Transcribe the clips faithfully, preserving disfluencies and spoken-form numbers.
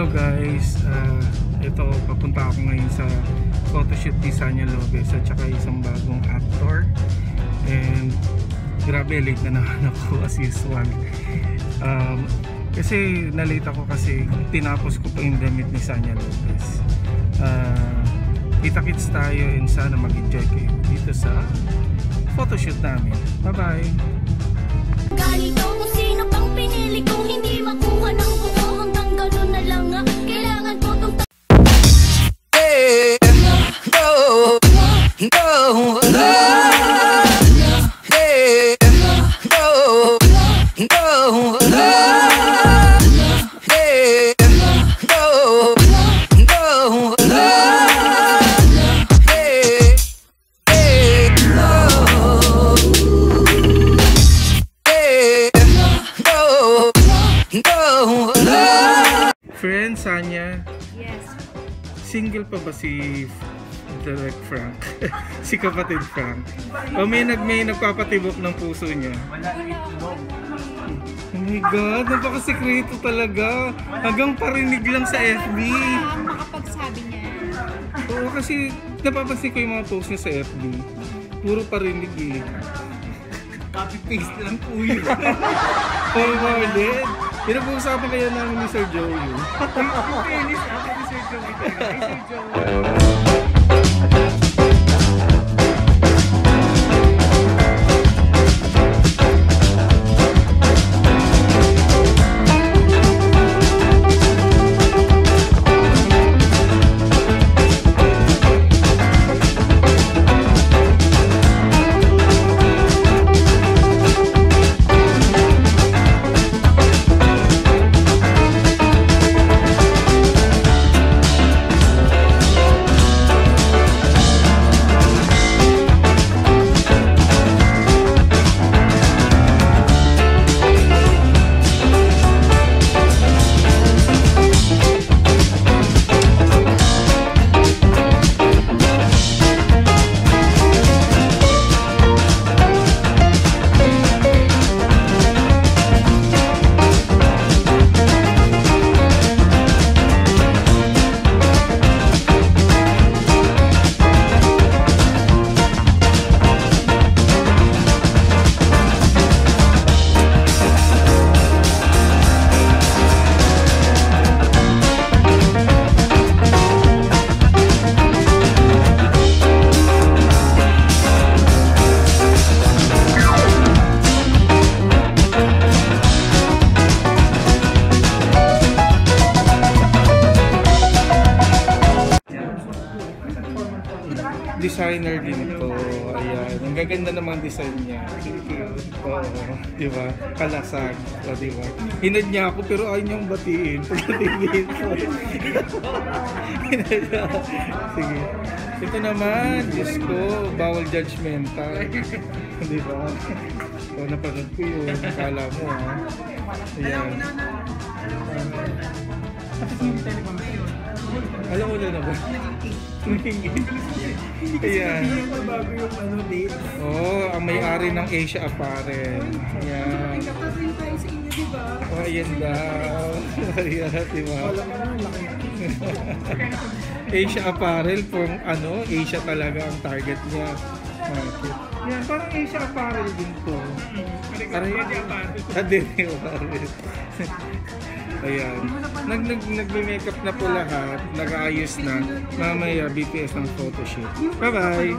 Hello guys, uh, ito papunta ako ngayon sa photoshoot ni Sanya Lopez at saka isang bagong actor. And grabe, late na naman ako as usual. Um, kasi nalate ako kasi tinapos ko pa yung damit ni Sanya Lopez. Uh, kita-kits tayo and sana mag-enjoy kayo dito sa photoshoot namin. Bye bye! Ganito kung sino pang pinili kong hindi makuha ng buo hanggang gano'n na lang nga. Kailangan ko tong Hey, go, go, go. Hey, go, go, go. Hey, go, go, go. Hey, hey, go. Hey, go, go. Friend Sanya, Yes. single pa ba si Direct Frank? Si kapatid Frank? O may, nag, may nagpapatibok ng puso niya? Oh my God, napakasikreto talaga. Hanggang parinig lang sa F B. Ang makapagsabi niya. Oo, kasi napapansin ko yung mga post niya sa F B. Puro parinig eh. Copy-paste lang po yun. Oh my God. Pinag-uusapan kaya namin ni Sir Joey. Finish ako ni Sir Joey. Hi, Sir Joey. Designer din to. Ayan. Ang gaganda ng mga design niya. Oo. Diba? Kalasag. O, diba? Hinad niya ako pero ayaw niyang batiin. Pagdating ko. Hinad niya. Sige. Ito naman. Diyos ko. Bawal judgmental. Diba? O, napanood ko yun. Akala mo ha. Ayan. Alam mo na naman. Ayan. Bago yung ano, date. Oh, ang may-ari ng Asia Apparel. Ayan. Nakatarin tayo sa inyo, di ba? Oh, ayan daw. Ayan, diba? Wala ka na, laki. Asia Apparel, from ano, Asia talaga ang target niya. Market. Yan, parang Asia Apparel din to. Parang Asia Apparel. Asia Apparel. Ayan. Nag, nag, nag-makeup na po lahat. Nag-aayos na. Mamaya, B T S ng photoshoot. Bye-bye!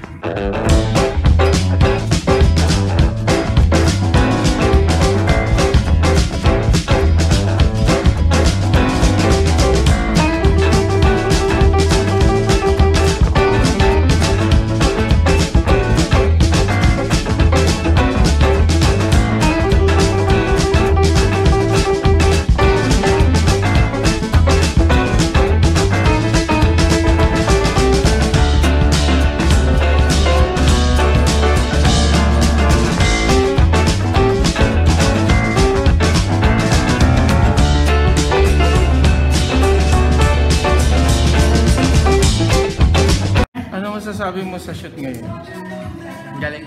masasabi mo sa shoot ngayon? Galing.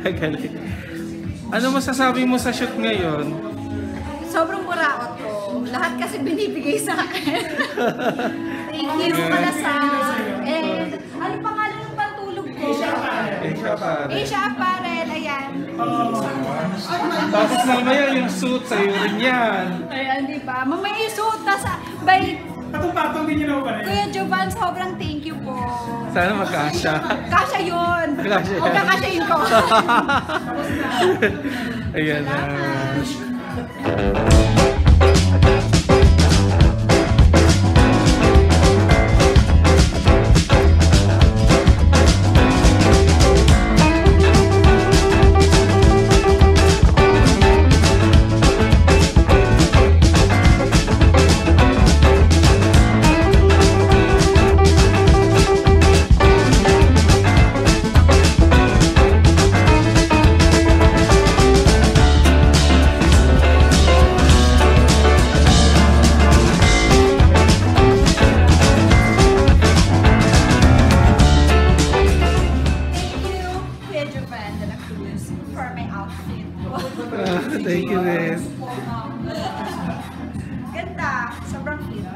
Galing. Ano masasabi mo sa shoot ngayon? Sobrang buraot ko. lahat kasi binibigay sa akin. Thank you pala sa... And ano pangalan ng pantulog ko? Asia Apparel. Asia Apparel, ayan. Tapos mamaya yung suit sa'yo rin yan. Ayan, di ba? Mamaya yung suot na sa... By Patong-patong din yun ako pa rin. Kuya Jovan, sobrang thank you po. Sana magkasya. Kasya yun. Kasya O yan. kakasyahin ko. Ayan na. For my outfit. Thank you, Liz. Ganda. Sobrang cute.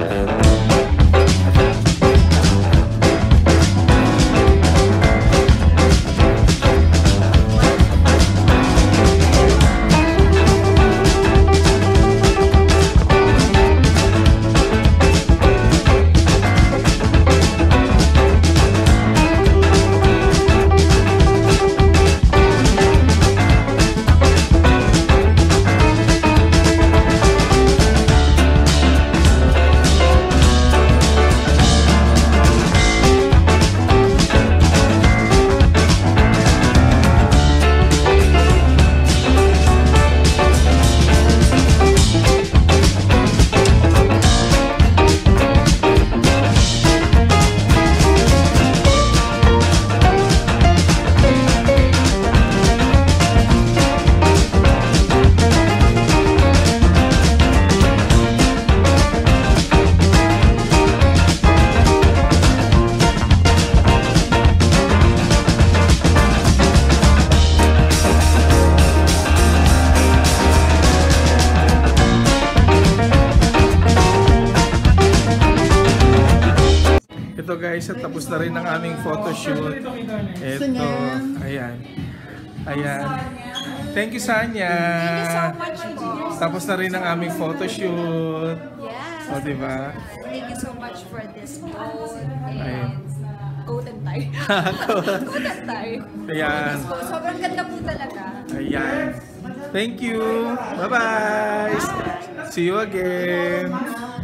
Ito guys, at tapos na rin ang aming photoshoot. Ito, ayan. Ayan. Thank you, Sanya. Thank you so much po. Tapos na rin ang aming photoshoot. Yes. O, diba? Thank you so much for this coat Ayun. and coat and tie. Coat and tie. Ayan. So, sobrang ganda po talaga. Ayan. Thank you. Bye-bye. See you again.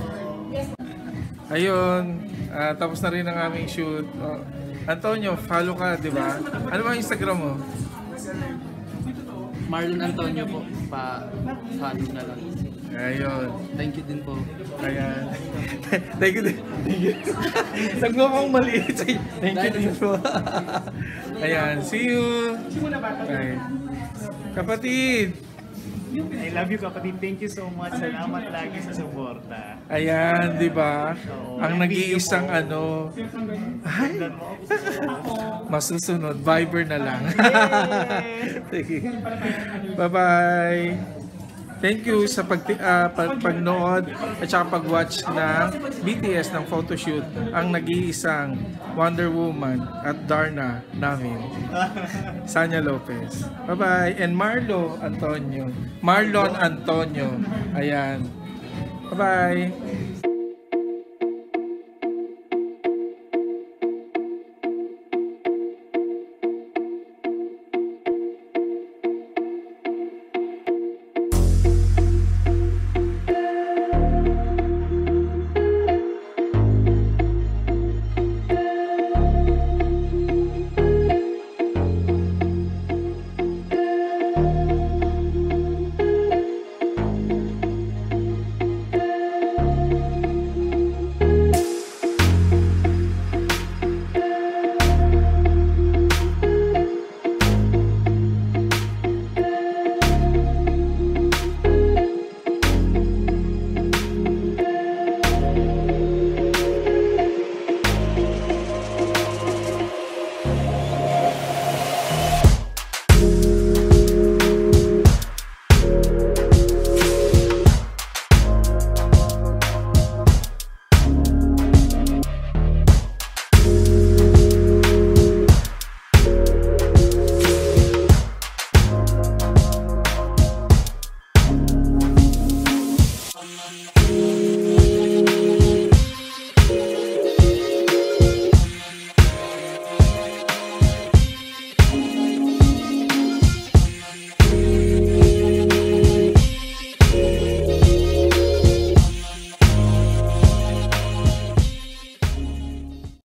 Ayun. Ah, tapos na rin ang aming shoot. Oh, Antonio, follow ka, di ba? Ano ba ang Instagram mo? Marlon Antonio po, pa-follow na lang. Ayun. Thank you din po. Ayan. Thank you din. Thank you. Sagmo akong maliit sa'yo. Thank you din po. Ayan. See you. Bye. Kapatid. I love you kapatid. Thank you so much. Salamat lagi sa suporta. Ayan, di ba? Ang nag-iisang ano. Ay. Masusunod. Viber na lang. Sige. Bye-bye. Thank you sa pag, uh, pag pagnood at saka pag-watch ng B T S ng photoshoot, ang nag-iisang Wonder Woman at Darna namin, Sanya Lopez. Bye-bye. And Marlo Antonio. Marlon Antonio. Ayan. Bye-bye.